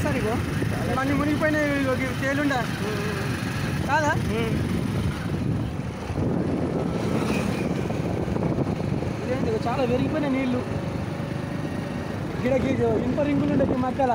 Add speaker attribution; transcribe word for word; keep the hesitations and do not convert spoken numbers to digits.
Speaker 1: చూపిస్తాను నీకు అన్ని మునిగిపోయినాయి తేలుండా కాదా ఇదేంటి చాలా పెరిగిపోయినాయి నీళ్ళు గిడకి ఇనుప రింగులు ఉండే మధ్యల